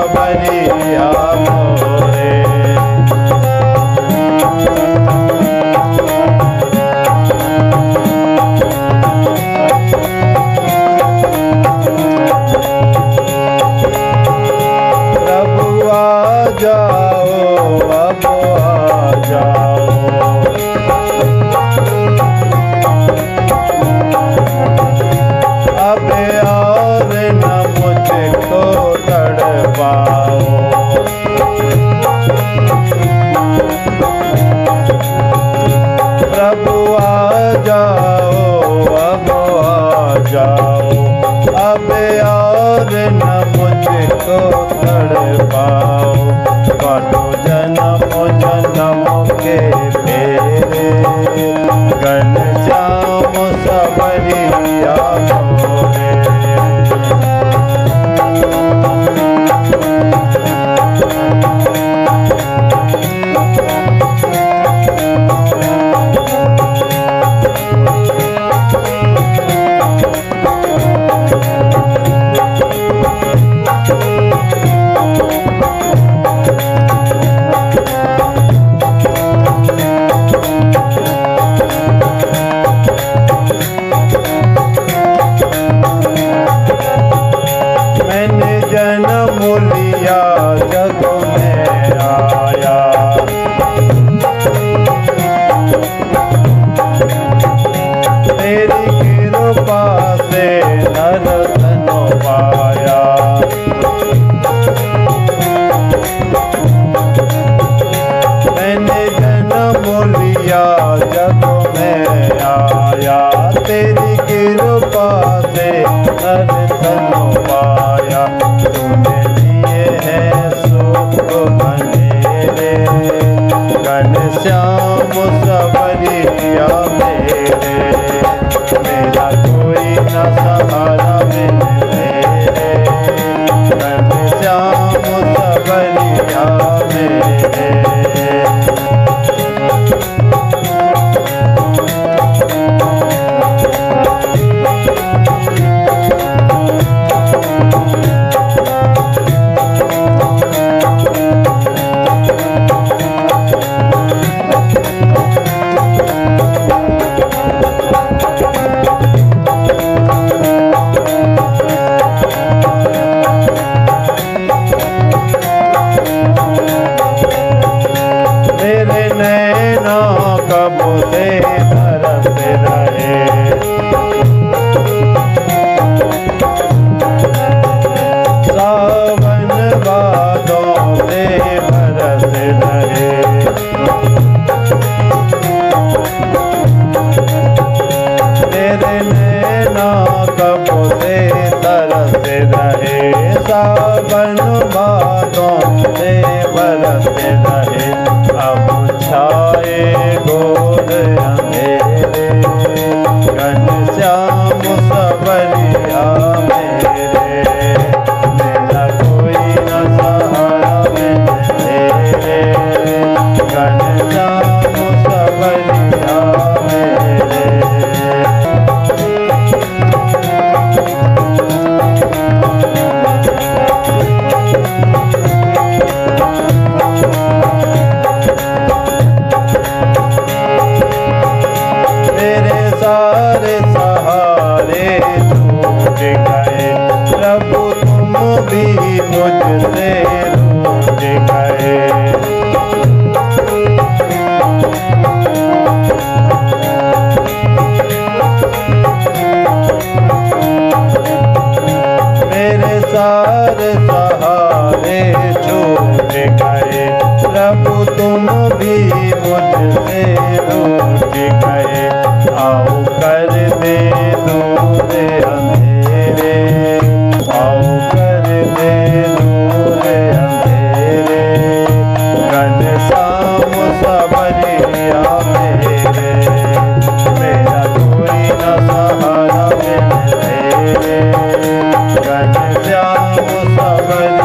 सबरिया मोरे। प्रभु आ जाओ अब आ जाओ, अब और न मुझको तड़पाओ। प्रभु आ जाओ अब आ जाओ, अब और न मुझको तड़पाओ। काटो जन्म जन्म के फेरे, घनश्याम सबरिया मोरे। मैंने जन्म लिया जग में आया, तेरी कृपा से नर तन पाया। मैंने जन्म लिया जग में आया, तेरी कृपा से नर तन पाया। तूने दिए हैं सुख बनेरे, घनश्याम सबरिया मेरे। मेरा कोई न सहारा मेरे, घनश्याम सबरिया मेरे। मेरे नैना कब से बरस रहे, सावन बादों से बरस रहे। मेरे नैना कब से तरस रहे, सावन बादों से बरस रहे। अब छाए घोर अंधेरे, घनश्याम सबरिया मेरे। मेरा कोई न सहारा मेरे, घनश्याम सबरिया मेरे। मेरे सारे सहारे छूट गए, प्रभु तुम भी मुझसे रूठ गए। मेरे सारे सहारे छूट गए, प्रभु तुम भी मुझसे रूठ गए। आओ कर दे दूर अंधेरे, आओ कर दे दूर अंधेरे। घनश्याम सबरिया मेरे, मेरा कोई न सहारा मेरे। घनश्याम सबरिया